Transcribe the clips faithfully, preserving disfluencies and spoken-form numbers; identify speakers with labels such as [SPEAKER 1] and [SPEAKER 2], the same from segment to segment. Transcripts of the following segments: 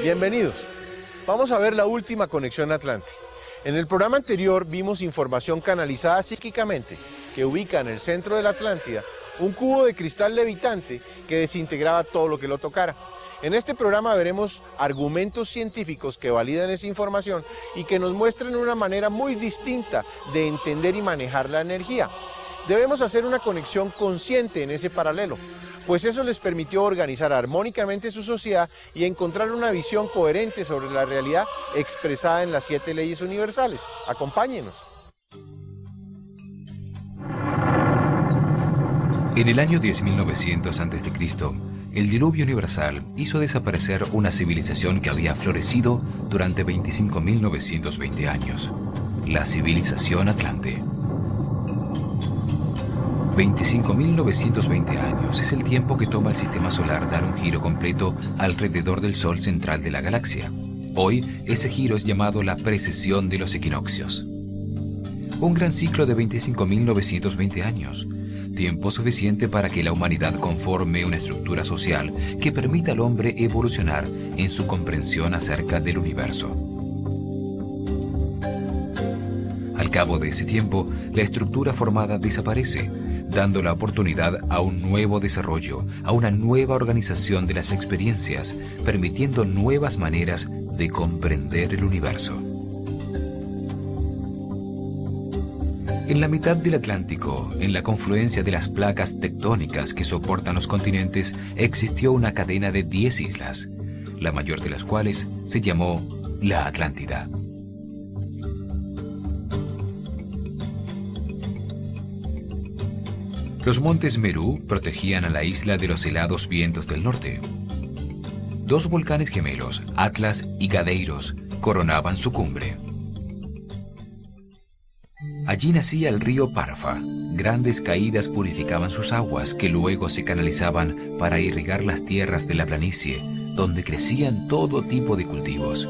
[SPEAKER 1] Bienvenidos. Vamos a ver la última conexión Atlante. En el programa anterior vimos información canalizada psíquicamente que ubica en el centro de la Atlántida un cubo de cristal levitante que desintegraba todo lo que lo tocara. En este programa veremos argumentos científicos que validan esa información y que nos muestran una manera muy distinta de entender y manejar la energía. Debemos hacer una conexión consciente en ese paralelo, pues eso les permitió organizar armónicamente su sociedad y encontrar una visión coherente sobre la realidad expresada en las siete leyes universales. Acompáñenos.
[SPEAKER 2] En el año diez mil novecientos antes de Cristo, el diluvio universal hizo desaparecer una civilización que había florecido durante veinticinco mil novecientos veinte años, la civilización Atlante. veinticinco mil novecientos veinte años es el tiempo que toma el sistema solar dar un giro completo alrededor del Sol central de la galaxia. Hoy, ese giro es llamado la precesión de los equinoccios. Un gran ciclo de veinticinco mil novecientos veinte años, tiempo suficiente para que la humanidad conforme una estructura social que permita al hombre evolucionar en su comprensión acerca del universo. Al cabo de ese tiempo, la estructura formada desaparece, dando la oportunidad a un nuevo desarrollo, a una nueva organización de las experiencias, permitiendo nuevas maneras de comprender el universo. En la mitad del Atlántico, en la confluencia de las placas tectónicas que soportan los continentes, existió una cadena de diez islas, la mayor de las cuales se llamó la Atlántida. Los montes Merú protegían a la isla de los helados vientos del norte. Dos volcanes gemelos, Atlas y Gadeiros, coronaban su cumbre. Allí nacía el río Parfa. Grandes caídas purificaban sus aguas, que luego se canalizaban para irrigar las tierras de la planicie, donde crecían todo tipo de cultivos.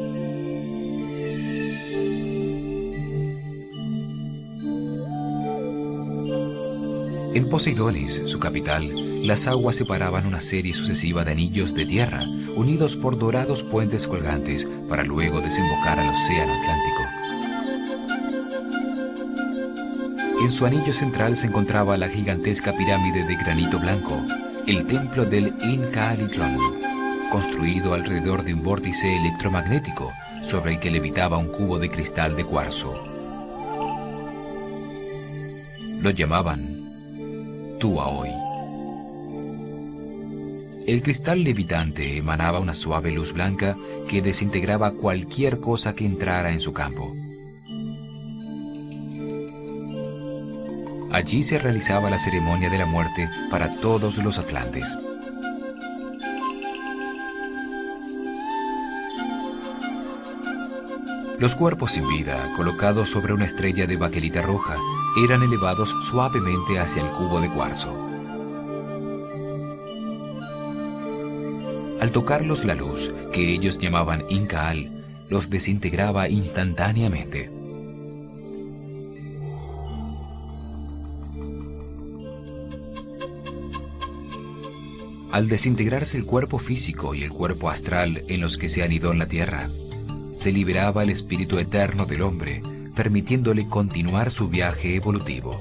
[SPEAKER 2] En Poseidonis, su capital, las aguas separaban una serie sucesiva de anillos de tierra, unidos por dorados puentes colgantes, para luego desembocar al océano Atlántico. En su anillo central se encontraba la gigantesca pirámide de granito blanco, el templo del Incaalitlán, construido alrededor de un vórtice electromagnético sobre el que levitaba un cubo de cristal de cuarzo. Lo llamaban Tuaoi. El cristal levitante emanaba una suave luz blanca que desintegraba cualquier cosa que entrara en su campo. Allí se realizaba la ceremonia de la muerte para todos los atlantes. Los cuerpos sin vida, colocados sobre una estrella de baquelita roja, eran elevados suavemente hacia el cubo de cuarzo. Al tocarlos la luz, que ellos llamaban Incaal, los desintegraba instantáneamente. Al desintegrarse el cuerpo físico y el cuerpo astral en los que se anidó en la tierra, se liberaba el espíritu eterno del hombre, permitiéndole continuar su viaje evolutivo.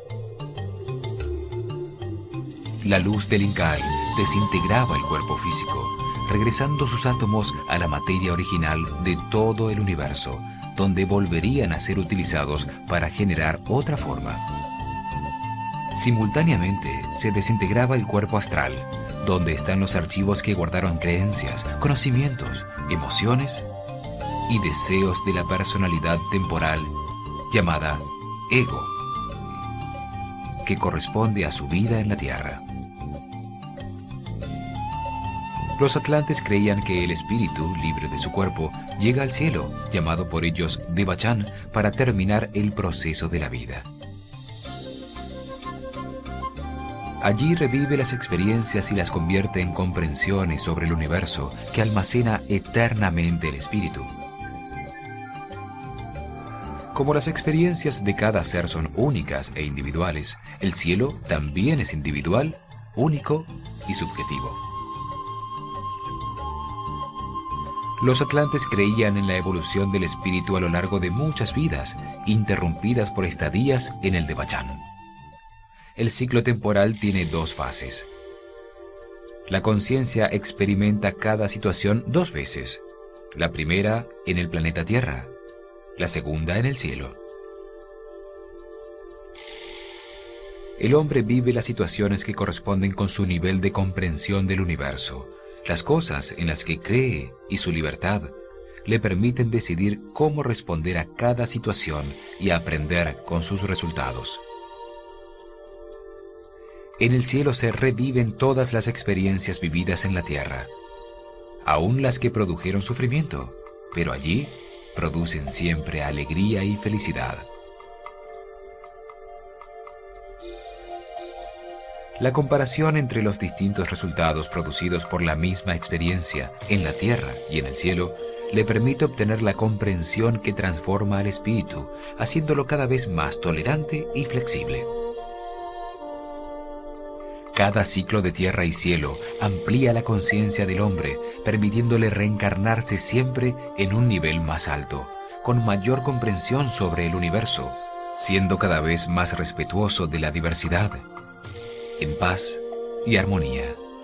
[SPEAKER 2] La luz del Incaal desintegraba el cuerpo físico, regresando sus átomos a la materia original de todo el universo, donde volverían a ser utilizados para generar otra forma. Simultáneamente se desintegraba el cuerpo astral, donde están los archivos que guardaron creencias, conocimientos, emociones y deseos de la personalidad temporal llamada ego, que corresponde a su vida en la Tierra. Los atlantes creían que el espíritu, libre de su cuerpo, llega al cielo, llamado por ellos Devachan, para terminar el proceso de la vida. Allí revive las experiencias y las convierte en comprensiones sobre el universo que almacena eternamente el espíritu. Como las experiencias de cada ser son únicas e individuales, el cielo también es individual, único y subjetivo. Los atlantes creían en la evolución del espíritu a lo largo de muchas vidas, interrumpidas por estadías en el Devachan. El ciclo temporal tiene dos fases. La conciencia experimenta cada situación dos veces. La primera en el planeta Tierra, la segunda en el cielo. El hombre vive las situaciones que corresponden con su nivel de comprensión del universo. Las cosas en las que cree y su libertad le permiten decidir cómo responder a cada situación y aprender con sus resultados. En el cielo se reviven todas las experiencias vividas en la tierra, aún las que produjeron sufrimiento, pero allí producen siempre alegría y felicidad. La comparación entre los distintos resultados producidos por la misma experiencia en la tierra y en el cielo le permite obtener la comprensión que transforma al espíritu, haciéndolo cada vez más tolerante y flexible. Cada ciclo de tierra y cielo amplía la conciencia del hombre, permitiéndole reencarnarse siempre en un nivel más alto, con mayor comprensión sobre el universo, siendo cada vez más respetuoso de la diversidad, en paz y armonía.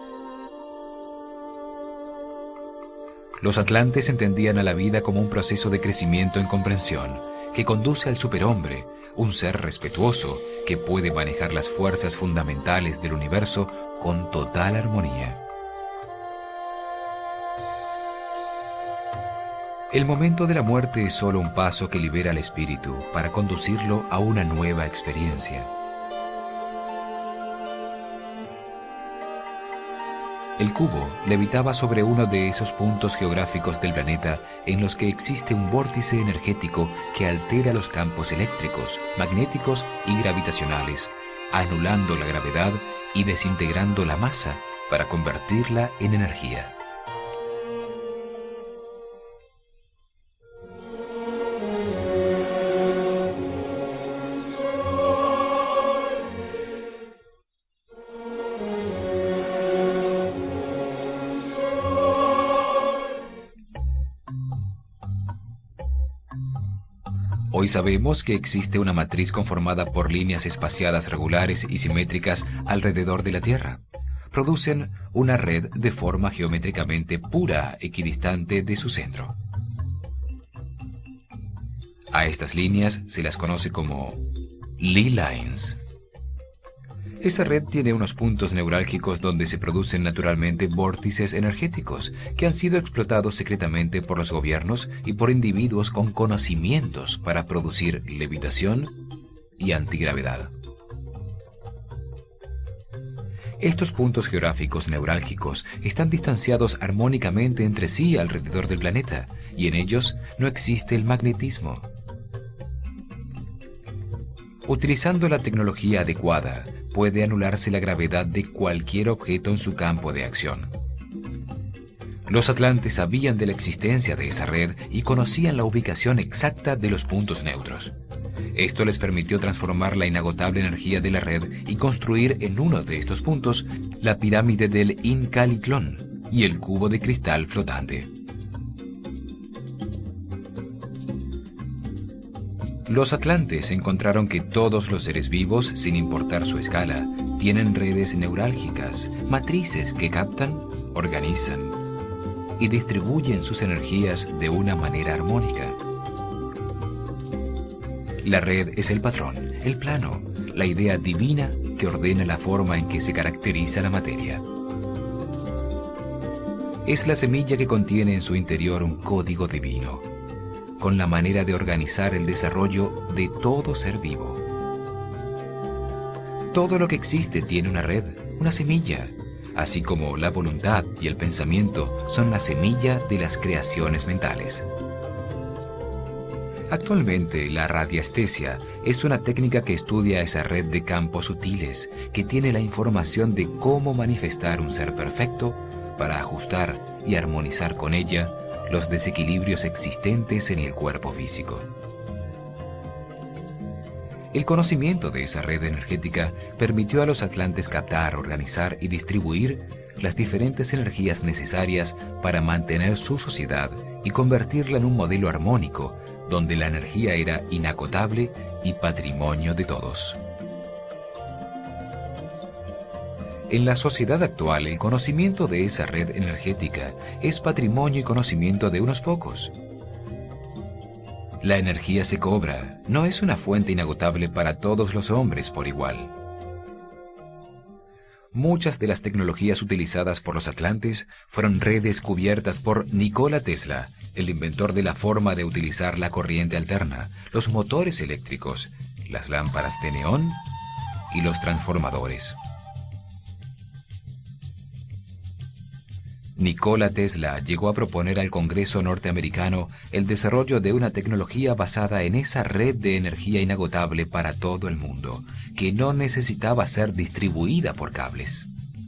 [SPEAKER 2] Los atlantes entendían a la vida como un proceso de crecimiento en comprensión, que conduce al superhombre, un ser respetuoso que puede manejar las fuerzas fundamentales del universo con total armonía. El momento de la muerte es solo un paso que libera al espíritu para conducirlo a una nueva experiencia. El cubo levitaba sobre uno de esos puntos geográficos del planeta en los que existe un vórtice energético que altera los campos eléctricos, magnéticos y gravitacionales, anulando la gravedad y desintegrando la masa para convertirla en energía. Hoy sabemos que existe una matriz conformada por líneas espaciadas regulares y simétricas alrededor de la Tierra. Producen una red de forma geométricamente pura, equidistante de su centro. A estas líneas se las conoce como Lie Lines. Esa red tiene unos puntos neurálgicos donde se producen naturalmente vórtices energéticos que han sido explotados secretamente por los gobiernos y por individuos con conocimientos para producir levitación y antigravedad. Estos puntos geográficos neurálgicos están distanciados armónicamente entre sí alrededor del planeta y en ellos no existe el magnetismo. Utilizando la tecnología adecuada, puede anularse la gravedad de cualquier objeto en su campo de acción. Los atlantes sabían de la existencia de esa red y conocían la ubicación exacta de los puntos neutros. Esto les permitió transformar la inagotable energía de la red y construir en uno de estos puntos la pirámide del Incalitlón y el cubo de cristal flotante. Los atlantes encontraron que todos los seres vivos, sin importar su escala, tienen redes neurálgicas, matrices que captan, organizan y distribuyen sus energías de una manera armónica. La red es el patrón, el plano, la idea divina que ordena la forma en que se caracteriza la materia. Es la semilla que contiene en su interior un código divino, con la manera de organizar el desarrollo de todo ser vivo. Todo lo que existe tiene una red, una semilla, así como la voluntad y el pensamiento son la semilla de las creaciones mentales. Actualmente, la radiestesia es una técnica que estudia esa red de campos sutiles que tiene la información de cómo manifestar un ser perfecto para ajustar y armonizar con ella los desequilibrios existentes en el cuerpo físico. El conocimiento de esa red energética permitió a los atlantes captar, organizar y distribuir las diferentes energías necesarias para mantener su sociedad y convertirla en un modelo armónico, donde la energía era inagotable y patrimonio de todos. En la sociedad actual, el conocimiento de esa red energética es patrimonio y conocimiento de unos pocos. La energía se cobra, no es una fuente inagotable para todos los hombres por igual. Muchas de las tecnologías utilizadas por los atlantes fueron redescubiertas por Nikola Tesla, el inventor de la forma de utilizar la corriente alterna, los motores eléctricos, las lámparas de neón y los transformadores. Nikola Tesla llegó a proponer al Congreso norteamericano el desarrollo de una tecnología basada en esa red de energía inagotable para todo el mundo, que no necesitaba ser distribuida por cables.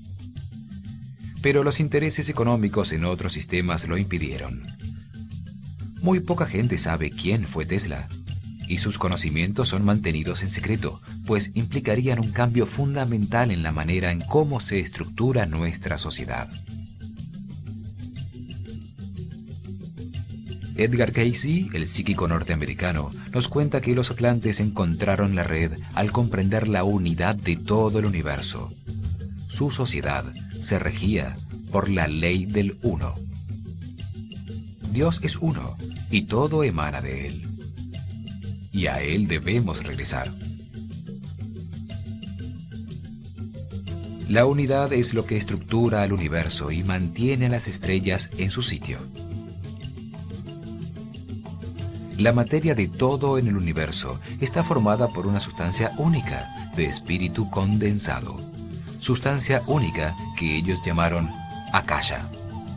[SPEAKER 2] Pero los intereses económicos en otros sistemas lo impidieron. Muy poca gente sabe quién fue Tesla, y sus conocimientos son mantenidos en secreto, pues implicarían un cambio fundamental en la manera en cómo se estructura nuestra sociedad. Edgar Cayce, el psíquico norteamericano, nos cuenta que los atlantes encontraron la red al comprender la unidad de todo el universo. Su sociedad se regía por la ley del uno. Dios es uno y todo emana de Él. Y a Él debemos regresar. La unidad es lo que estructura al universo y mantiene a las estrellas en su sitio. La materia de todo en el universo está formada por una sustancia única de espíritu condensado, sustancia única que ellos llamaron Akasha.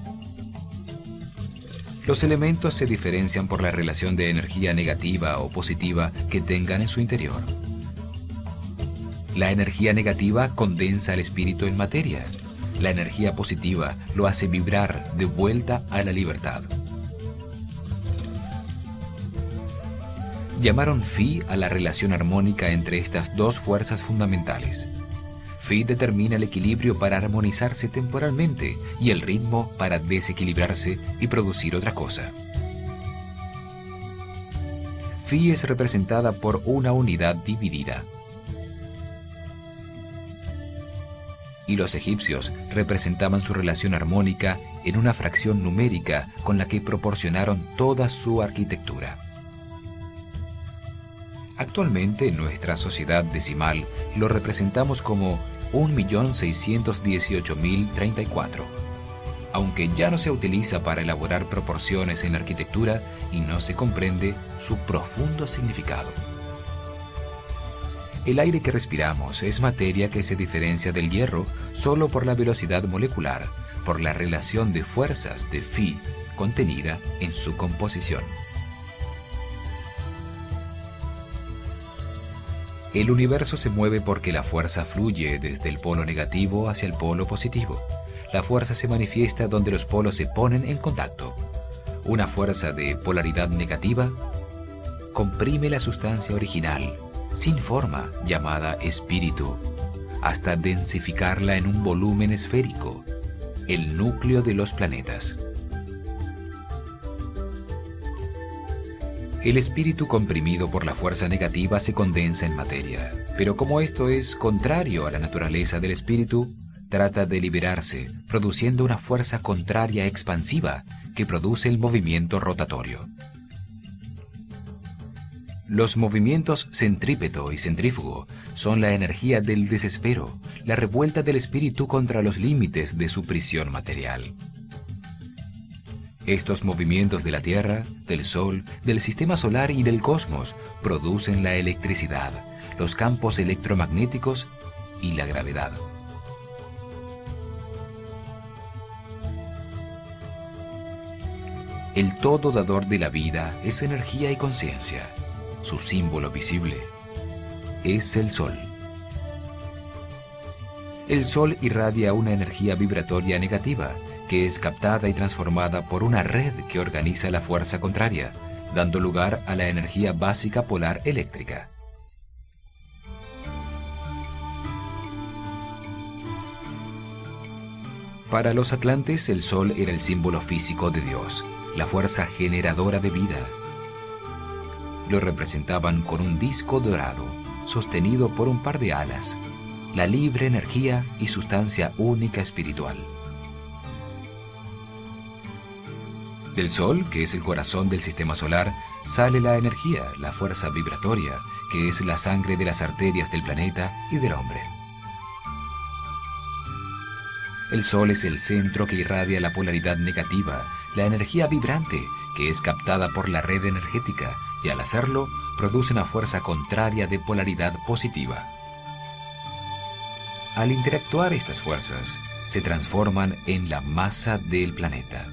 [SPEAKER 2] Los elementos se diferencian por la relación de energía negativa o positiva que tengan en su interior. La energía negativa condensa el espíritu en materia. La energía positiva lo hace vibrar de vuelta a la libertad. Llamaron Phi a la relación armónica entre estas dos fuerzas fundamentales. Phi determina el equilibrio para armonizarse temporalmente y el ritmo para desequilibrarse y producir otra cosa. Phi es representada por una unidad dividida. Y los egipcios representaban su relación armónica en una fracción numérica con la que proporcionaron toda su arquitectura. Actualmente en nuestra sociedad decimal lo representamos como un millón seiscientos dieciocho mil treinta y cuatro, aunque ya no se utiliza para elaborar proporciones en arquitectura y no se comprende su profundo significado. El aire que respiramos es materia que se diferencia del hierro solo por la velocidad molecular, por la relación de fuerzas de Phi contenida en su composición. El universo se mueve porque la fuerza fluye desde el polo negativo hacia el polo positivo. La fuerza se manifiesta donde los polos se ponen en contacto. Una fuerza de polaridad negativa comprime la sustancia original, sin forma, llamada espíritu, hasta densificarla en un volumen esférico, el núcleo de los planetas. El espíritu comprimido por la fuerza negativa se condensa en materia, pero como esto es contrario a la naturaleza del espíritu, trata de liberarse, produciendo una fuerza contraria expansiva que produce el movimiento rotatorio. Los movimientos centrípeto y centrífugo son la energía del desespero, la revuelta del espíritu contra los límites de su prisión material. Estos movimientos de la Tierra, del Sol, del Sistema Solar y del cosmos producen la electricidad, los campos electromagnéticos y la gravedad. El todo dador de la vida es energía y conciencia. Su símbolo visible es el Sol. El Sol irradia una energía vibratoria negativa que es captada y transformada por una red que organiza la fuerza contraria, dando lugar a la energía básica polar eléctrica. Para los atlantes, el sol era el símbolo físico de Dios, la fuerza generadora de vida. Lo representaban con un disco dorado, sostenido por un par de alas, la libre energía y sustancia única espiritual. Del Sol, que es el corazón del sistema solar, sale la energía, la fuerza vibratoria, que es la sangre de las arterias del planeta y del hombre. El Sol es el centro que irradia la polaridad negativa, la energía vibrante, que es captada por la red energética, y al hacerlo, produce una fuerza contraria de polaridad positiva. Al interactuar estas fuerzas, se transforman en la masa del planeta.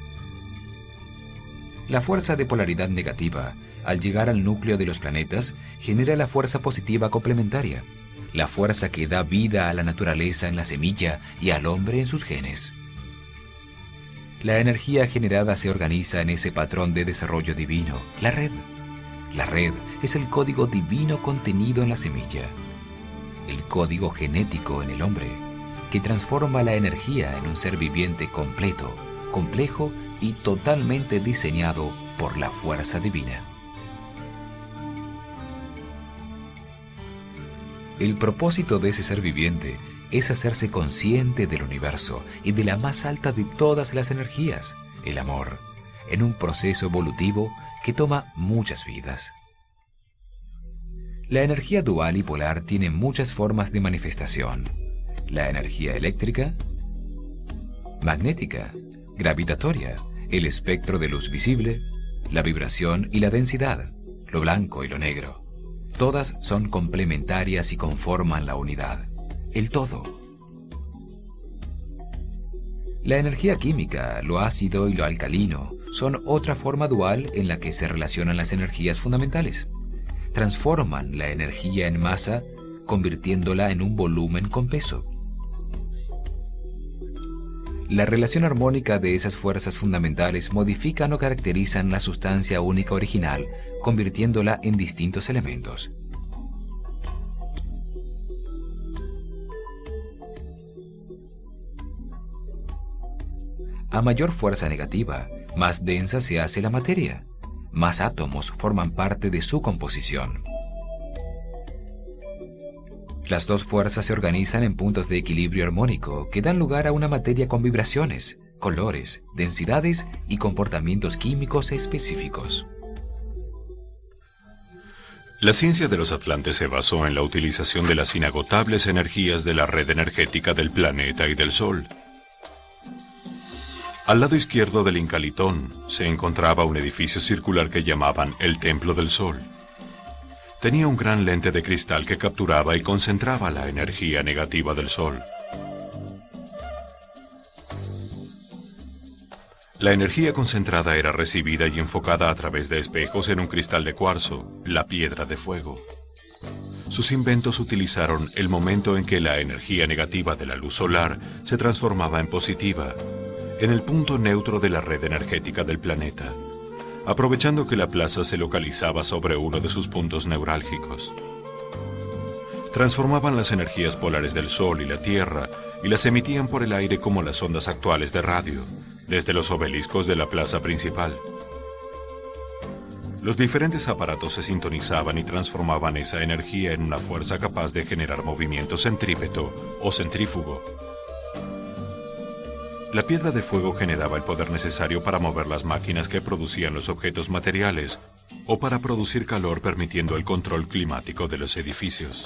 [SPEAKER 2] La fuerza de polaridad negativa, al llegar al núcleo de los planetas, genera la fuerza positiva complementaria, la fuerza que da vida a la naturaleza en la semilla y al hombre en sus genes. La energía generada se organiza en ese patrón de desarrollo divino, la red. La red es el código divino contenido en la semilla, el código genético en el hombre, que transforma la energía en un ser viviente completo, complejo y totalmente diseñado por la fuerza divina. El propósito de ese ser viviente es hacerse consciente del universo y de la más alta de todas las energías, el amor, en un proceso evolutivo que toma muchas vidas. La energía dual y polar tiene muchas formas de manifestación. La energía eléctrica, magnética, gravitatoria, el espectro de luz visible, la vibración y la densidad, lo blanco y lo negro. Todas son complementarias y conforman la unidad, el todo. La energía química, lo ácido y lo alcalino, son otra forma dual en la que se relacionan las energías fundamentales. Transforman la energía en masa, convirtiéndola en un volumen con peso. La relación armónica de esas fuerzas fundamentales modifican o caracterizan la sustancia única original, convirtiéndola en distintos elementos. A mayor fuerza negativa, más densa se hace la materia, más átomos forman parte de su composición. Las dos fuerzas se organizan en puntos de equilibrio armónico que dan lugar a una materia con vibraciones, colores, densidades y comportamientos químicos específicos.
[SPEAKER 3] La ciencia de los atlantes se basó en la utilización de las inagotables energías de la red energética del planeta y del Sol. Al lado izquierdo del Incalitón se encontraba un edificio circular que llamaban el Templo del Sol. Tenía un gran lente de cristal que capturaba y concentraba la energía negativa del Sol. La energía concentrada era recibida y enfocada a través de espejos en un cristal de cuarzo, la piedra de fuego. Sus inventos utilizaron el momento en que la energía negativa de la luz solar se transformaba en positiva, en el punto neutro de la red energética del planeta, aprovechando que la plaza se localizaba sobre uno de sus puntos neurálgicos. Transformaban las energías polares del Sol y la Tierra y las emitían por el aire como las ondas actuales de radio, desde los obeliscos de la plaza principal. Los diferentes aparatos se sintonizaban y transformaban esa energía en una fuerza capaz de generar movimiento centrípeto o centrífugo. La piedra de fuego generaba el poder necesario para mover las máquinas que producían los objetos materiales o para producir calor, permitiendo el control climático de los edificios.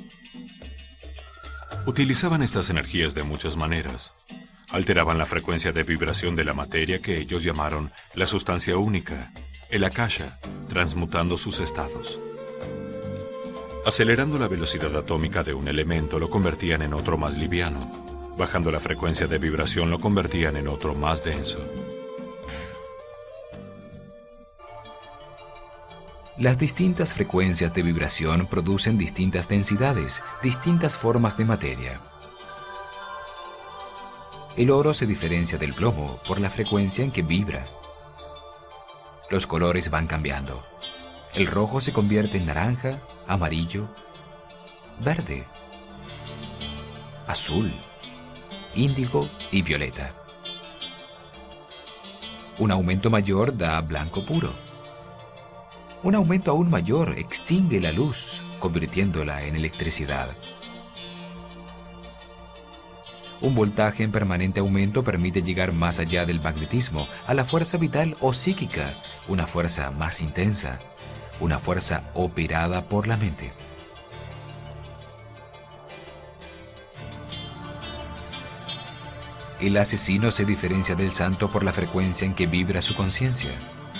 [SPEAKER 3] Utilizaban estas energías de muchas maneras. Alteraban la frecuencia de vibración de la materia que ellos llamaron la sustancia única, el akasha, transmutando sus estados. Acelerando la velocidad atómica de un elemento lo convertían en otro más liviano. Bajando la frecuencia de vibración lo convertían en otro más denso.
[SPEAKER 2] Las distintas frecuencias de vibración producen distintas densidades, distintas formas de materia. El oro se diferencia del plomo por la frecuencia en que vibra. Los colores van cambiando. El rojo se convierte en naranja, amarillo, verde, azul, índigo y violeta. Un aumento mayor da blanco puro. Un aumento aún mayor extingue la luz, convirtiéndola en electricidad. Un voltaje en permanente aumento permite llegar más allá del magnetismo, a la fuerza vital o psíquica, una fuerza más intensa, una fuerza operada por la mente. El asesino se diferencia del santo por la frecuencia en que vibra su conciencia.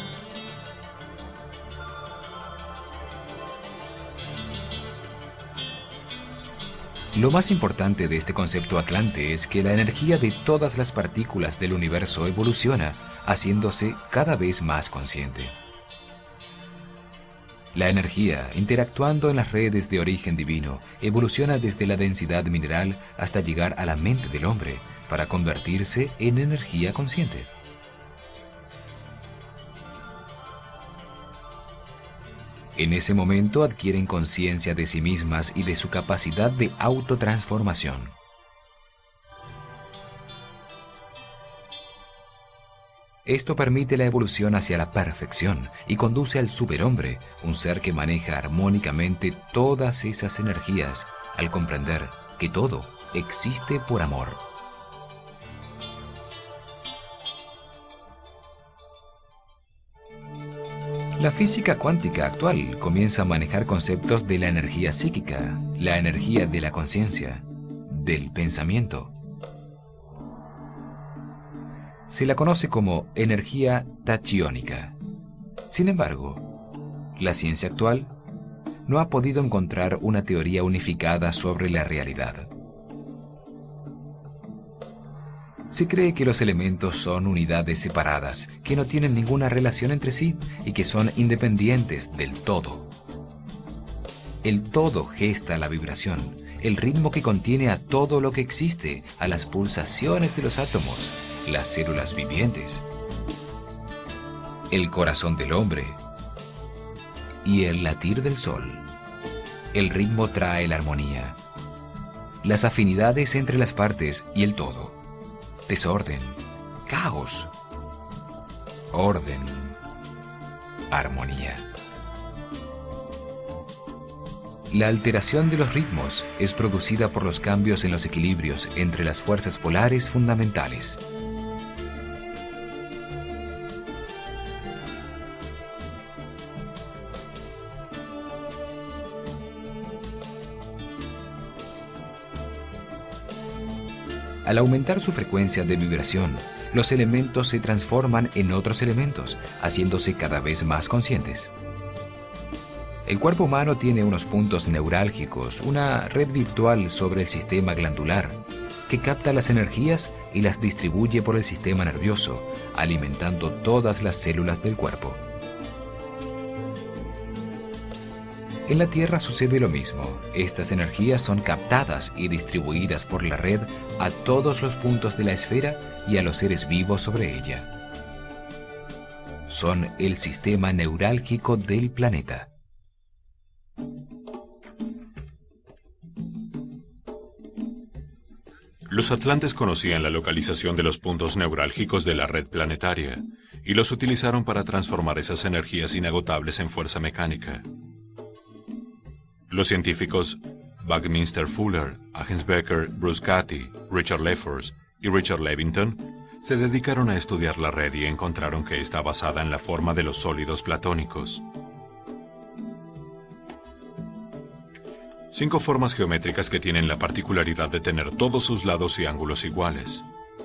[SPEAKER 2] Lo más importante de este concepto atlante es que la energía de todas las partículas del universo evoluciona, haciéndose cada vez más consciente. La energía, interactuando en las redes de origen divino, evoluciona desde la densidad mineral hasta llegar a la mente del hombre, para convertirse en energía consciente. En ese momento adquieren conciencia de sí mismas y de su capacidad de autotransformación. Esto permite la evolución hacia la perfección y conduce al superhombre, un ser que maneja armónicamente todas esas energías, al comprender que todo existe por amor. La física cuántica actual comienza a manejar conceptos de la energía psíquica, la energía de la conciencia, del pensamiento. Se la conoce como energía tachiónica. Sin embargo, la ciencia actual no ha podido encontrar una teoría unificada sobre la realidad. Se cree que los elementos son unidades separadas, que no tienen ninguna relación entre sí y que son independientes del todo. El todo gesta la vibración, el ritmo que contiene a todo lo que existe, a las pulsaciones de los átomos, las células vivientes, el corazón del hombre y el latir del sol. El ritmo trae la armonía, las afinidades entre las partes y el todo. Desorden, caos, orden, armonía. La alteración de los ritmos es producida por los cambios en los equilibrios entre las fuerzas polares fundamentales. Al aumentar su frecuencia de vibración, los elementos se transforman en otros elementos, haciéndose cada vez más conscientes. El cuerpo humano tiene unos puntos neurálgicos, una red virtual sobre el sistema glandular, que capta las energías y las distribuye por el sistema nervioso, alimentando todas las células del cuerpo. En la Tierra sucede lo mismo. Estas energías son captadas y distribuidas por la red a todos los puntos de la esfera y a los seres vivos sobre ella. Son el sistema neurálgico del planeta.
[SPEAKER 3] Los atlantes conocían la localización de los puntos neurálgicos de la red planetaria y los utilizaron para transformar esas energías inagotables en fuerza mecánica. Los científicos Buckminster Fuller, Agnes Becker, Bruce Cathy, Richard Lefors y Richard Levington se dedicaron a estudiar la red y encontraron que está basada en la forma de los sólidos platónicos. Cinco formas geométricas que tienen la particularidad de tener todos sus lados y ángulos iguales.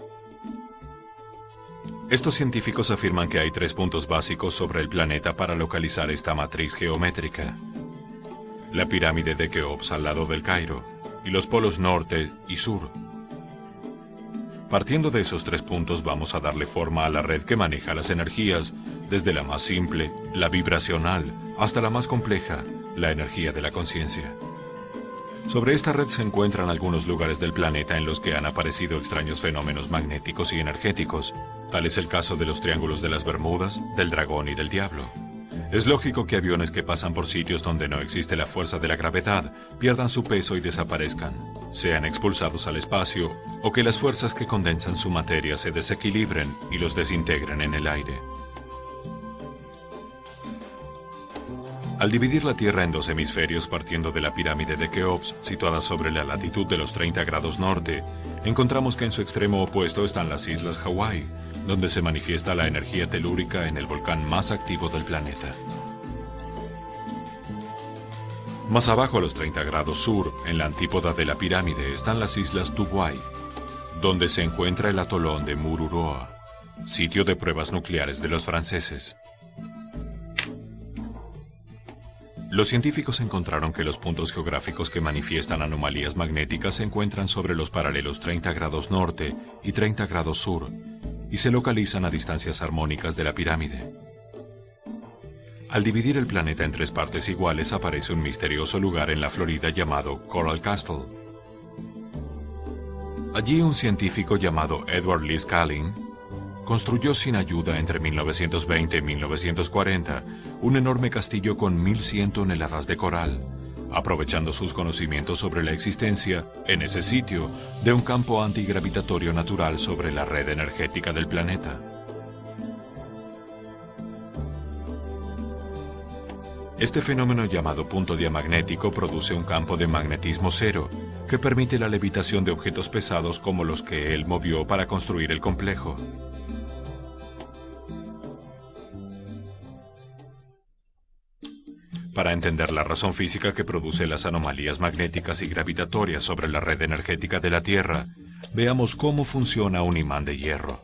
[SPEAKER 3] Estos científicos afirman que hay tres puntos básicos sobre el planeta para localizar esta matriz geométrica: la pirámide de Keops al lado del Cairo, y los polos norte y sur. Partiendo de esos tres puntos vamos a darle forma a la red que maneja las energías, desde la más simple, la vibracional, hasta la más compleja, la energía de la conciencia. Sobre esta red se encuentran algunos lugares del planeta en los que han aparecido extraños fenómenos magnéticos y energéticos. Tal es el caso de los triángulos de las Bermudas, del Dragón y del Diablo. Es lógico que aviones que pasan por sitios donde no existe la fuerza de la gravedad pierdan su peso y desaparezcan, sean expulsados al espacio o que las fuerzas que condensan su materia se desequilibren y los desintegren en el aire. Al dividir la Tierra en dos hemisferios partiendo de la pirámide de Keops, situada sobre la latitud de los treinta grados norte, encontramos que en su extremo opuesto están las islas Hawái, donde se manifiesta la energía telúrica en el volcán más activo del planeta. Más abajo a los treinta grados sur, en la antípoda de la pirámide, están las islas Tubuai, donde se encuentra el atolón de Mururoa, sitio de pruebas nucleares de los franceses. Los científicos encontraron que los puntos geográficos que manifiestan anomalías magnéticas se encuentran sobre los paralelos treinta grados norte y treinta grados sur y se localizan a distancias armónicas de la pirámide. Al dividir el planeta en tres partes iguales aparece un misterioso lugar en la Florida llamado Coral Castle. Allí un científico llamado Edward Lee Scaling construyó sin ayuda entre mil novecientos veinte y mil novecientos cuarenta un enorme castillo con mil cien toneladas de coral, aprovechando sus conocimientos sobre la existencia, en ese sitio, de un campo antigravitatorio natural sobre la red energética del planeta. Este fenómeno llamado punto diamagnético produce un campo de magnetismo cero que permite la levitación de objetos pesados como los que él movió para construir el complejo. Para entender la razón física que produce las anomalías magnéticas y gravitatorias sobre la red energética de la Tierra, veamos cómo funciona un imán de hierro.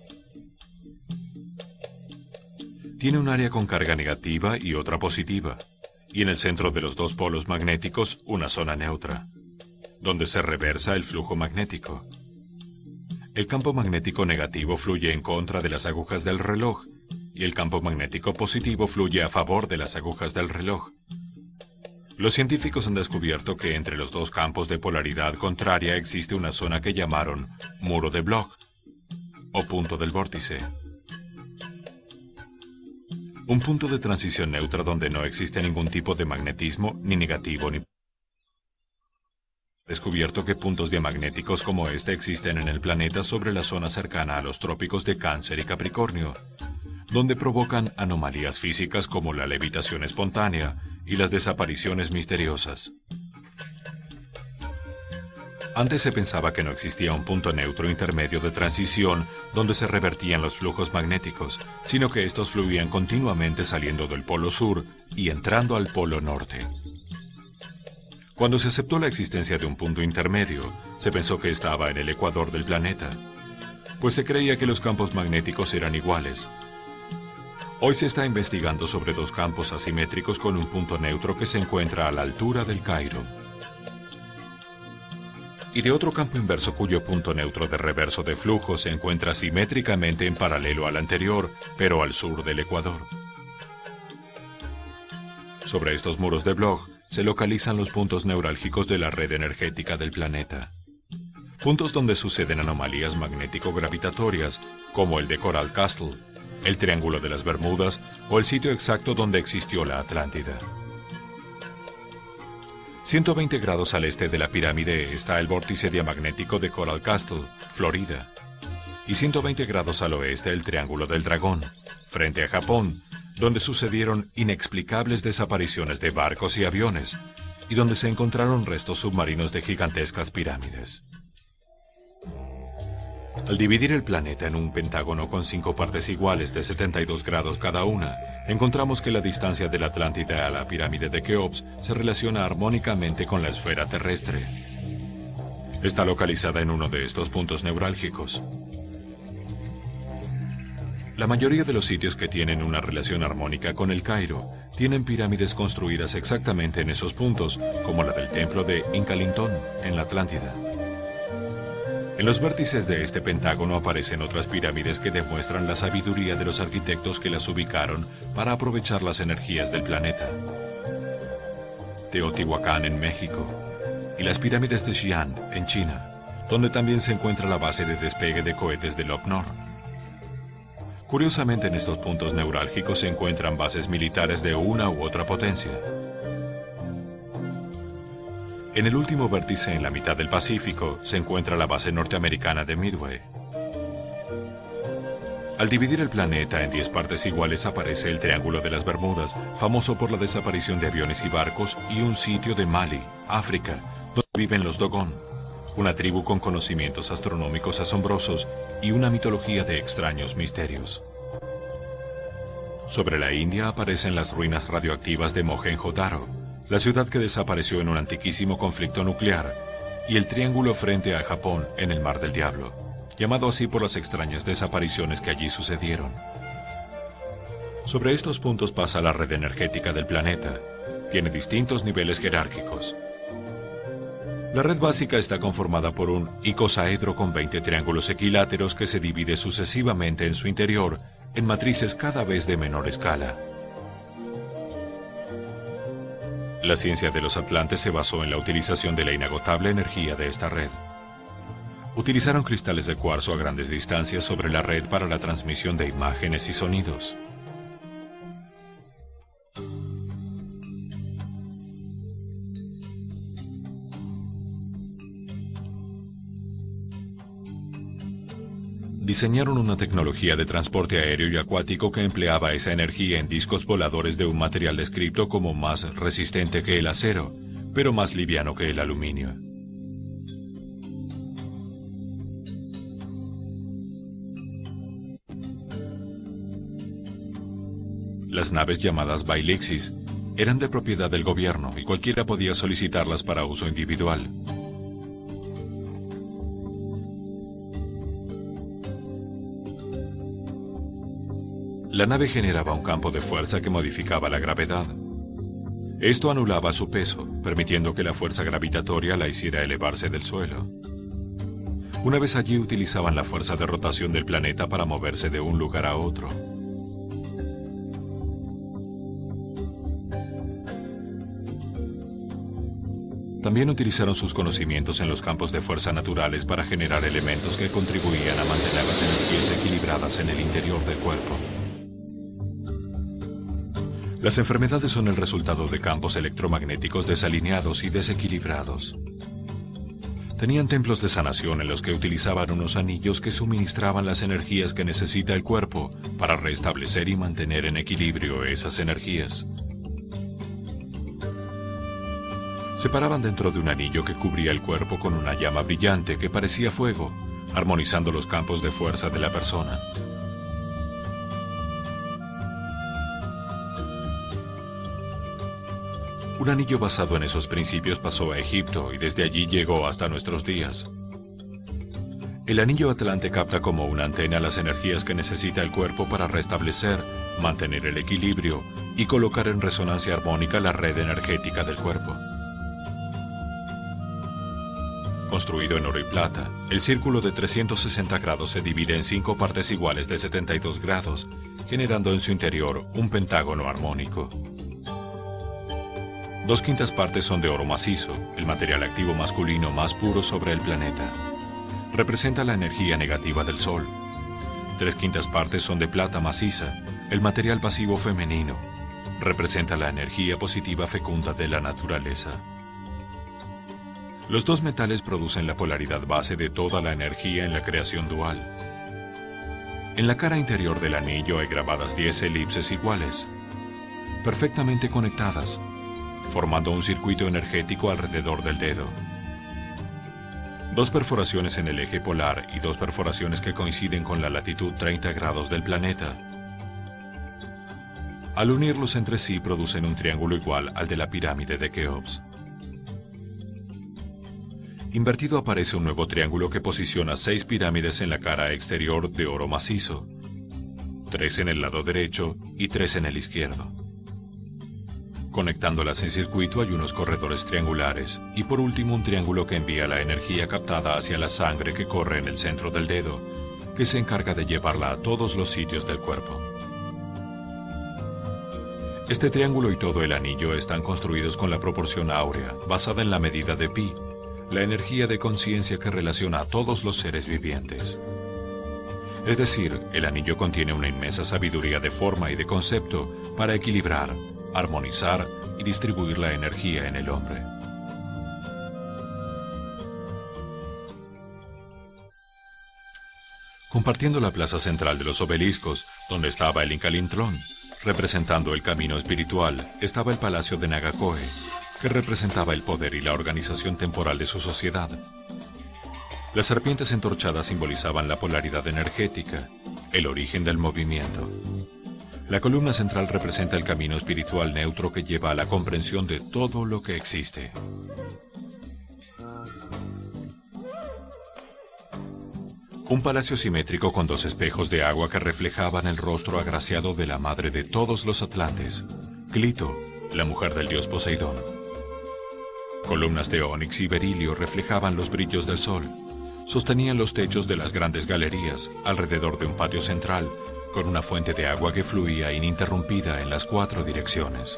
[SPEAKER 3] Tiene un área con carga negativa y otra positiva, y en el centro de los dos polos magnéticos una zona neutra, donde se reversa el flujo magnético. El campo magnético negativo fluye en contra de las agujas del reloj, y el campo magnético positivo fluye a favor de las agujas del reloj. Los científicos han descubierto que entre los dos campos de polaridad contraria existe una zona que llamaron muro de Bloch, o punto del vórtice. Un punto de transición neutra donde no existe ningún tipo de magnetismo, ni negativo ni... Descubierto que puntos diamagnéticos como este existen en el planeta sobre la zona cercana a los trópicos de Cáncer y Capricornio, donde provocan anomalías físicas como la levitación espontánea y las desapariciones misteriosas. Antes se pensaba que no existía un punto neutro intermedio de transición donde se revertían los flujos magnéticos, sino que estos fluían continuamente saliendo del polo sur y entrando al polo norte. Cuando se aceptó la existencia de un punto intermedio, se pensó que estaba en el ecuador del planeta, pues se creía que los campos magnéticos eran iguales. Hoy se está investigando sobre dos campos asimétricos con un punto neutro que se encuentra a la altura del Cairo, y de otro campo inverso cuyo punto neutro de reverso de flujo se encuentra simétricamente en paralelo al anterior, pero al sur del ecuador. Sobre estos muros de Bloch se localizan los puntos neurálgicos de la red energética del planeta, puntos donde suceden anomalías magnético-gravitatorias como el de Coral Castle, el Triángulo de las Bermudas o el sitio exacto donde existió la Atlántida. ciento veinte grados al este de la pirámide está el vórtice diamagnético de Coral Castle, Florida, y ciento veinte grados al oeste el Triángulo del Dragón, frente a Japón, donde sucedieron inexplicables desapariciones de barcos y aviones, y donde se encontraron restos submarinos de gigantescas pirámides. Al dividir el planeta en un pentágono con cinco partes iguales de setenta y dos grados cada una, encontramos que la distancia de la Atlántida a la pirámide de Keops se relaciona armónicamente con la esfera terrestre. Está localizada en uno de estos puntos neurálgicos. La mayoría de los sitios que tienen una relación armónica con el Cairo tienen pirámides construidas exactamente en esos puntos, como la del templo de Inkalintón en la Atlántida. En los vértices de este pentágono aparecen otras pirámides que demuestran la sabiduría de los arquitectos que las ubicaron para aprovechar las energías del planeta. Teotihuacán en México y las pirámides de Xi'an en China, donde también se encuentra la base de despegue de cohetes de Loc Nor. Curiosamente, en estos puntos neurálgicos se encuentran bases militares de una u otra potencia. En el último vértice, en la mitad del Pacífico, se encuentra la base norteamericana de Midway. Al dividir el planeta en diez partes iguales aparece el Triángulo de las Bermudas, famoso por la desaparición de aviones y barcos, y un sitio de Mali, África, donde viven los Dogon, una tribu con conocimientos astronómicos asombrosos y una mitología de extraños misterios. Sobre la India aparecen las ruinas radioactivas de Mohenjo-Daro, la ciudad que desapareció en un antiquísimo conflicto nuclear, y el triángulo frente a Japón en el Mar del Diablo, llamado así por las extrañas desapariciones que allí sucedieron. Sobre estos puntos pasa la red energética del planeta. Tiene distintos niveles jerárquicos. La red básica está conformada por un icosaedro con veinte triángulos equiláteros que se divide sucesivamente en su interior en matrices cada vez de menor escala. La ciencia de los atlantes se basó en la utilización de la inagotable energía de esta red. Utilizaron cristales de cuarzo a grandes distancias sobre la red para la transmisión de imágenes y sonidos. Diseñaron una tecnología de transporte aéreo y acuático que empleaba esa energía en discos voladores de un material descrito como más resistente que el acero, pero más liviano que el aluminio. Las naves llamadas Bailixis eran de propiedad del gobierno y cualquiera podía solicitarlas para uso individual. La nave generaba un campo de fuerza que modificaba la gravedad. Esto anulaba su peso, permitiendo que la fuerza gravitatoria la hiciera elevarse del suelo. Una vez allí utilizaban la fuerza de rotación del planeta para moverse de un lugar a otro. También utilizaron sus conocimientos en los campos de fuerza naturales para generar elementos que contribuían a mantener las energías equilibradas en el interior del cuerpo. Las enfermedades son el resultado de campos electromagnéticos desalineados y desequilibrados. Tenían templos de sanación en los que utilizaban unos anillos que suministraban las energías que necesita el cuerpo para restablecer y mantener en equilibrio esas energías. Se paraban dentro de un anillo que cubría el cuerpo con una llama brillante que parecía fuego, armonizando los campos de fuerza de la persona. Un anillo basado en esos principios pasó a Egipto y desde allí llegó hasta nuestros días. El anillo Atlante capta como una antena las energías que necesita el cuerpo para restablecer, mantener el equilibrio y colocar en resonancia armónica la red energética del cuerpo. Construido en oro y plata, el círculo de trescientos sesenta grados se divide en cinco partes iguales de setenta y dos grados, generando en su interior un pentágono armónico. Dos quintas partes son de oro macizo, el material activo masculino más puro sobre el planeta. Representa la energía negativa del Sol. Tres quintas partes son de plata maciza, el material pasivo femenino. Representa la energía positiva fecunda de la naturaleza. Los dos metales producen la polaridad base de toda la energía en la creación dual. En la cara interior del anillo hay grabadas diez elipses iguales, perfectamente conectadas, formando un circuito energético alrededor del dedo. Dos perforaciones en el eje polar y dos perforaciones que coinciden con la latitud treinta grados del planeta. Al unirlos entre sí producen un triángulo igual al de la pirámide de Keops. Invertido aparece un nuevo triángulo que posiciona seis pirámides en la cara exterior de oro macizo, tres en el lado derecho y tres en el izquierdo. Conectándolas en circuito hay unos corredores triangulares y por último un triángulo que envía la energía captada hacia la sangre que corre en el centro del dedo, que se encarga de llevarla a todos los sitios del cuerpo. Este triángulo y todo el anillo están construidos con la proporción áurea, basada en la medida de pi, la energía de conciencia que relaciona a todos los seres vivientes. Es decir, el anillo contiene una inmensa sabiduría de forma y de concepto para equilibrar, armonizar y distribuir la energía en el hombre. Compartiendo la plaza central de los obeliscos, donde estaba el Incalintrón, representando el camino espiritual, estaba el palacio de Nagacoe, que representaba el poder y la organización temporal de su sociedad. Las serpientes entorchadas simbolizaban la polaridad energética, el origen del movimiento. La columna central representa el camino espiritual neutro que lleva a la comprensión de todo lo que existe. Un palacio simétrico con dos espejos de agua que reflejaban el rostro agraciado de la madre de todos los atlantes, Clito, la mujer del dios Poseidón. Columnas de ónix y berilio reflejaban los brillos del sol. Sostenían los techos de las grandes galerías alrededor de un patio central con una fuente de agua que fluía ininterrumpida en las cuatro direcciones.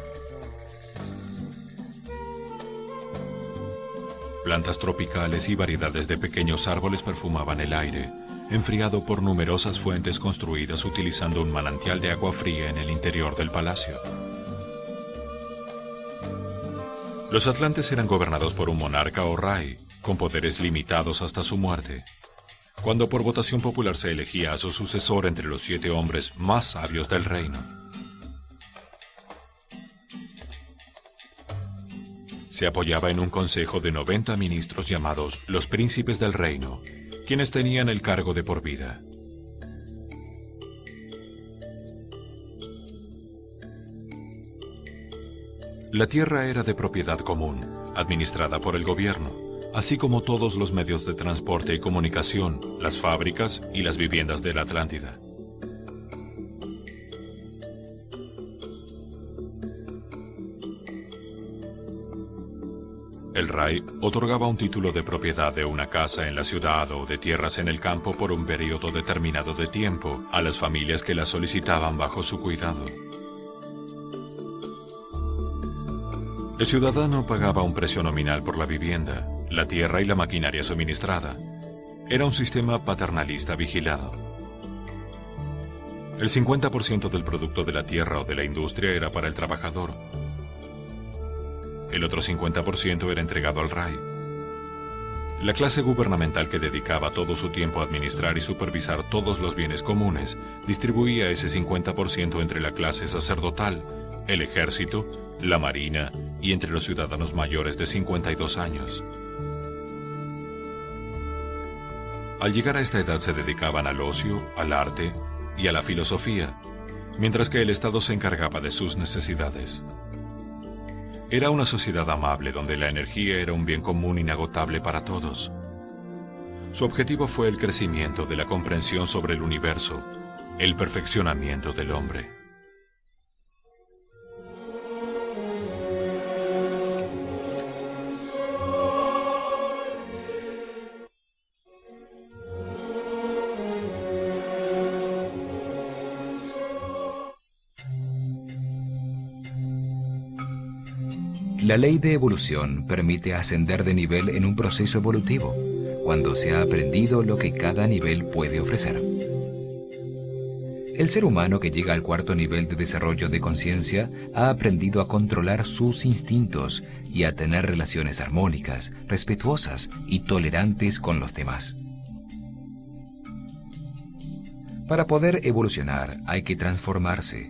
[SPEAKER 3] Plantas tropicales y variedades de pequeños árboles perfumaban el aire, enfriado por numerosas fuentes construidas utilizando un manantial de agua fría en el interior del palacio. Los atlantes eran gobernados por un monarca o rey, con poderes limitados hasta su muerte. Cuando por votación popular se elegía a su sucesor entre los siete hombres más sabios del reino. Se apoyaba en un consejo de noventa ministros llamados los príncipes del reino, quienes tenían el cargo de por vida. La tierra era de propiedad común, administrada por el gobierno, así como todos los medios de transporte y comunicación, las fábricas y las viviendas de la Atlántida. El rey otorgaba un título de propiedad de una casa en la ciudad o de tierras en el campo por un periodo determinado de tiempo a las familias que la solicitaban bajo su cuidado. El ciudadano pagaba un precio nominal por la vivienda, la tierra y la maquinaria suministrada. Era un sistema paternalista vigilado. El cincuenta por ciento del producto de la tierra o de la industria era para el trabajador. El otro cincuenta por ciento era entregado al rey. La clase gubernamental que dedicaba todo su tiempo a administrar y supervisar todos los bienes comunes distribuía ese cincuenta por ciento entre la clase sacerdotal, el ejército, la marina y entre los ciudadanos mayores de cincuenta y dos años. Al llegar a esta edad se dedicaban al ocio, al arte y a la filosofía, mientras que el Estado se encargaba de sus necesidades. Era una sociedad amable donde la energía era un bien común inagotable para todos. Su objetivo fue el crecimiento de la comprensión sobre el universo, el perfeccionamiento del hombre.
[SPEAKER 2] La ley de evolución permite ascender de nivel en un proceso evolutivo, cuando se ha aprendido lo que cada nivel puede ofrecer. El ser humano que llega al cuarto nivel de desarrollo de conciencia ha aprendido a controlar sus instintos y a tener relaciones armónicas, respetuosas y tolerantes con los demás. Para poder evolucionar hay que transformarse.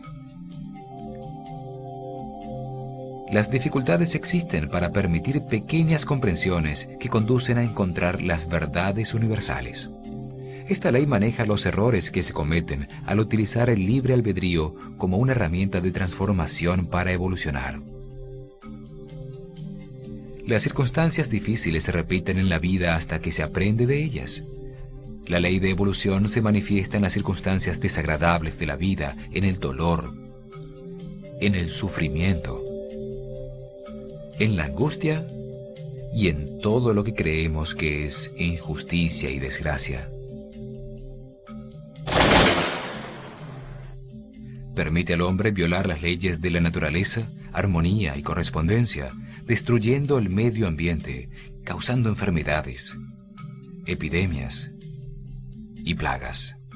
[SPEAKER 2] Las dificultades existen para permitir pequeñas comprensiones que conducen a encontrar las verdades universales. Esta ley maneja los errores que se cometen al utilizar el libre albedrío como una herramienta de transformación para evolucionar. Las circunstancias difíciles se repiten en la vida hasta que se aprende de ellas. La ley de evolución se manifiesta en las circunstancias desagradables de la vida, en el dolor, en el sufrimiento, en la angustia y en todo lo que creemos que es injusticia y desgracia. Permite al hombre violar las leyes de la naturaleza, armonía y correspondencia, destruyendo el medio ambiente, causando enfermedades, epidemias y plagas.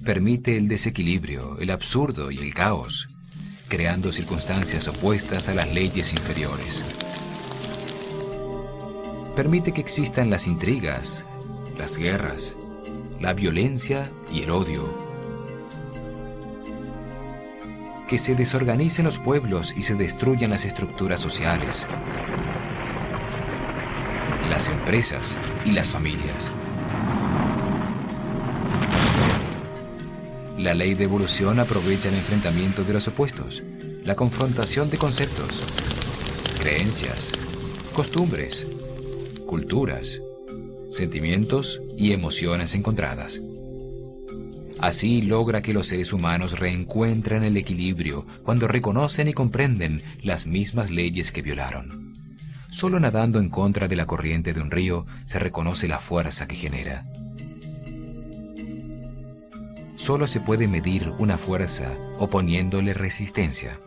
[SPEAKER 2] permite el desequilibrio, el absurdo y el caos, creando circunstancias opuestas a las leyes inferiores. Permite que existan las intrigas, las guerras, la violencia y el odio. Que se desorganicen los pueblos y se destruyan las estructuras sociales, las empresas y las familias. La ley de evolución aprovecha el enfrentamiento de los opuestos, la confrontación de conceptos, creencias, costumbres, culturas, sentimientos y emociones encontradas. Así logra que los seres humanos reencuentren el equilibrio cuando reconocen y comprenden las mismas leyes que violaron. Solo nadando en contra de la corriente de un río se reconoce la fuerza que genera. Solo se puede medir una fuerza oponiéndole resistencia.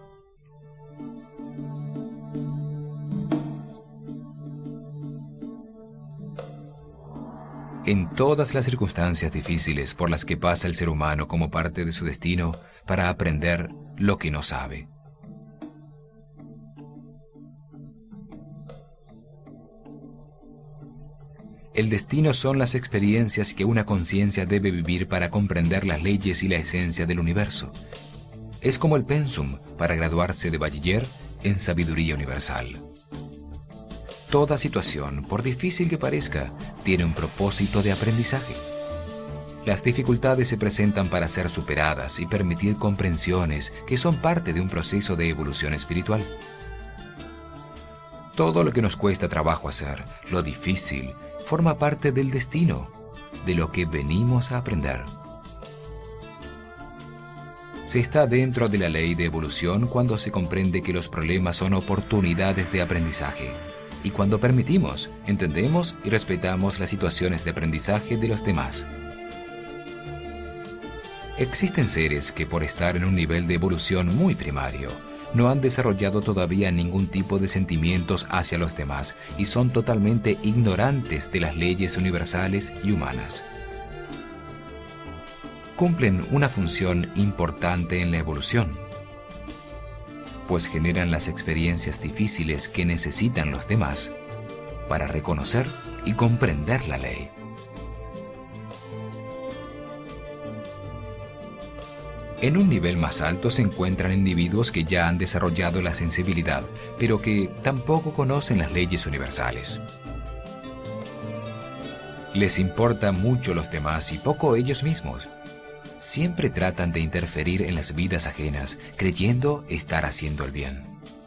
[SPEAKER 2] En todas las circunstancias difíciles por las que pasa el ser humano como parte de su destino para aprender lo que no sabe. El destino son las experiencias que una conciencia debe vivir para comprender las leyes y la esencia del universo. Es como el pensum para graduarse de bachiller en sabiduría universal. Toda situación, por difícil que parezca, tiene un propósito de aprendizaje. Las dificultades se presentan para ser superadas y permitir comprensiones que son parte de un proceso de evolución espiritual. Todo lo que nos cuesta trabajo hacer, lo difícil, forma parte del destino, de lo que venimos a aprender. Se está dentro de la ley de evolución cuando se comprende que los problemas son oportunidades de aprendizaje, y cuando permitimos, entendemos y respetamos las situaciones de aprendizaje de los demás. Existen seres que por estar en un nivel de evolución muy primario, no han desarrollado todavía ningún tipo de sentimientos hacia los demás y son totalmente ignorantes de las leyes universales y humanas. Cumplen una función importante en la evolución, pues generan las experiencias difíciles que necesitan los demás para reconocer y comprender la ley. En un nivel más alto se encuentran individuos que ya han desarrollado la sensibilidad, pero que tampoco conocen las leyes universales. Les importa mucho los demás y poco ellos mismos. Siempre tratan de interferir en las vidas ajenas, creyendo estar haciendo el bien.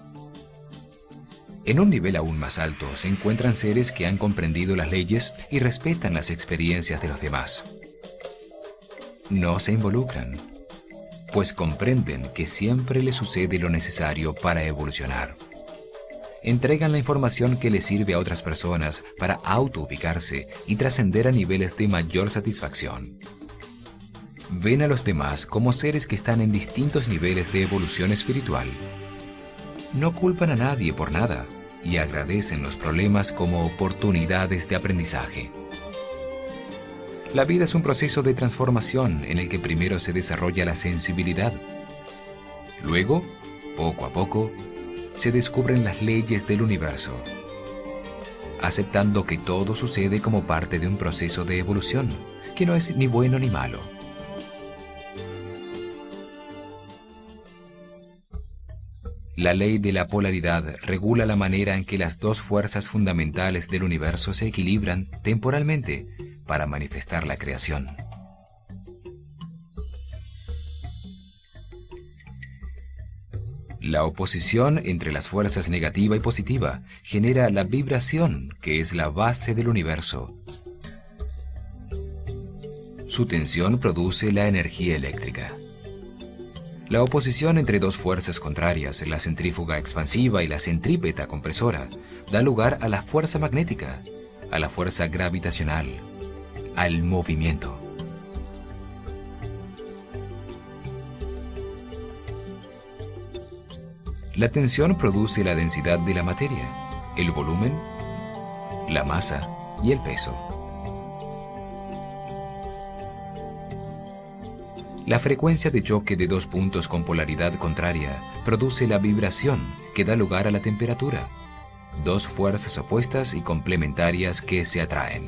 [SPEAKER 2] En un nivel aún más alto se encuentran seres que han comprendido las leyes y respetan las experiencias de los demás. No se involucran, pues comprenden que siempre les sucede lo necesario para evolucionar. Entregan la información que les sirve a otras personas para autoubicarse y trascender a niveles de mayor satisfacción. Ven a los demás como seres que están en distintos niveles de evolución espiritual. No culpan a nadie por nada y agradecen los problemas como oportunidades de aprendizaje. La vida es un proceso de transformación en el que primero se desarrolla la sensibilidad. Luego, poco a poco, se descubren las leyes del universo, aceptando que todo sucede como parte de un proceso de evolución, que no es ni bueno ni malo. La ley de la polaridad regula la manera en que las dos fuerzas fundamentales del universo se equilibran temporalmente para manifestar la creación. La oposición entre las fuerzas negativa y positiva genera la vibración, que es la base del universo. Su tensión produce la energía eléctrica. La oposición entre dos fuerzas contrarias, la centrífuga expansiva y la centrípeta compresora, da lugar a la fuerza magnética, a la fuerza gravitacional, al movimiento. La tensión produce la densidad de la materia, el volumen, la masa y el peso. La frecuencia de choque de dos puntos con polaridad contraria produce la vibración que da lugar a la temperatura. Dos fuerzas opuestas y complementarias que se atraen.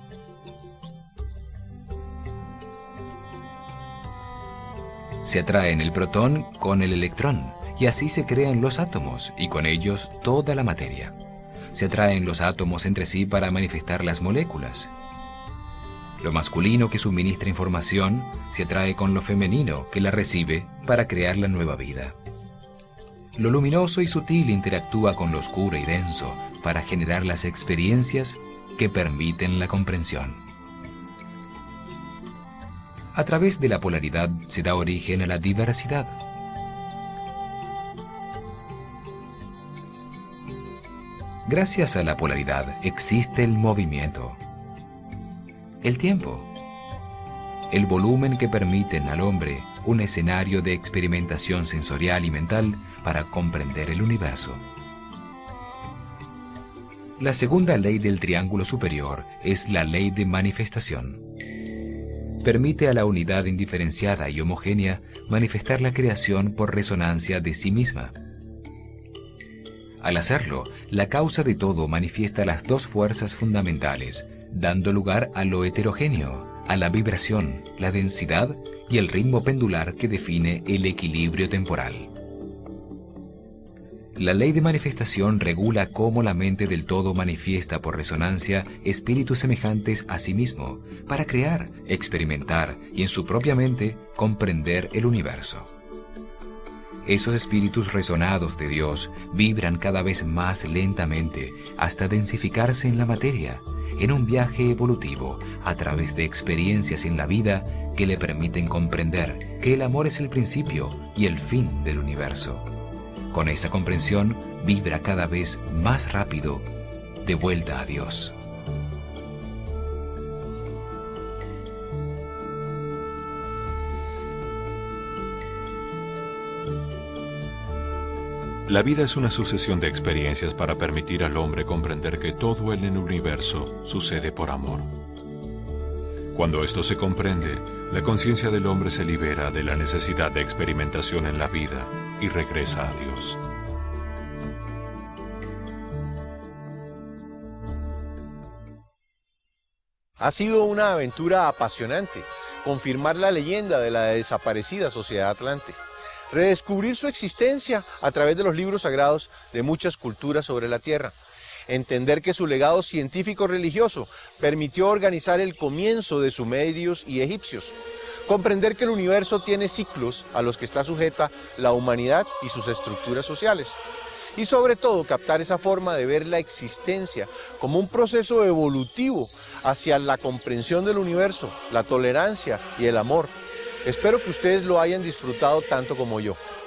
[SPEAKER 2] Se atraen el protón con el electrón y así se crean los átomos y con ellos toda la materia. Se atraen los átomos entre sí para manifestar las moléculas. Lo masculino que suministra información se atrae con lo femenino que la recibe para crear la nueva vida. Lo luminoso y sutil interactúa con lo oscuro y denso para generar las experiencias que permiten la comprensión. A través de la polaridad se da origen a la diversidad. Gracias a la polaridad existe el movimiento, el tiempo, el volumen que permiten al hombre un escenario de experimentación sensorial y mental para comprender el universo. La segunda ley del triángulo superior es la ley de manifestación. Permite a la unidad indiferenciada y homogénea manifestar la creación por resonancia de sí misma. Al hacerlo, la causa de todo manifiesta las dos fuerzas fundamentales, dando lugar a lo heterogéneo, a la vibración, la densidad y el ritmo pendular que define el equilibrio temporal. La ley de manifestación regula cómo la mente del todo manifiesta por resonancia espíritus semejantes a sí mismo, para crear, experimentar y en su propia mente comprender el universo. Esos espíritus resonados de Dios vibran cada vez más lentamente hasta densificarse en la materia, en un viaje evolutivo a través de experiencias en la vida que le permiten comprender que el amor es el principio y el fin del universo. Con esa comprensión vibra cada vez más rápido de vuelta a Dios.
[SPEAKER 3] La vida es una sucesión de experiencias para permitir al hombre comprender que todo en el universo sucede por amor. Cuando esto se comprende, la conciencia del hombre se libera de la necesidad de experimentación en la vida y regresa a Dios.
[SPEAKER 1] Ha sido una aventura apasionante, confirmar la leyenda de la desaparecida Sociedad Atlante, redescubrir su existencia a través de los libros sagrados de muchas culturas sobre la Tierra, entender que su legado científico-religioso permitió organizar el comienzo de sumerios y egipcios, comprender que el universo tiene ciclos a los que está sujeta la humanidad y sus estructuras sociales, y sobre todo captar esa forma de ver la existencia como un proceso evolutivo hacia la comprensión del universo, la tolerancia y el amor. Espero que ustedes lo hayan disfrutado tanto como yo.